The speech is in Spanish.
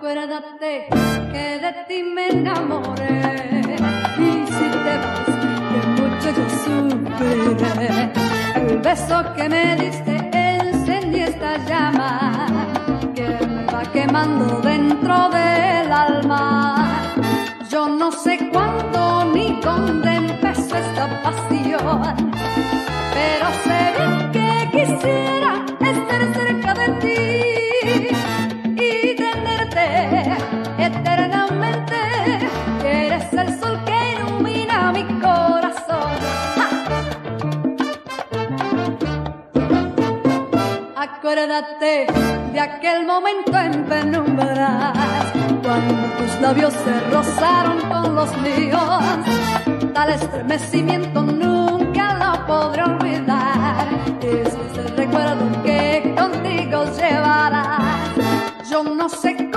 Acuérdate que de ti me enamoré, y si te vas, que mucho yo sufriré. El beso que me diste encendió esta llama que me va quemando dentro del alma. Yo no sé cuándo ni dónde empezó esta pasión, pero sé bien que quisiera estar cerca de ti y tenerte eternamente. Eres el sol que ilumina mi corazón. ¡Ja! Acuérdate de aquel momento en penumbras, cuando tus labios se rozaron con los míos. Tal estremecimiento nunca lo podré olvidar. Es el recuerdo que contigo llevarás. Yo no sé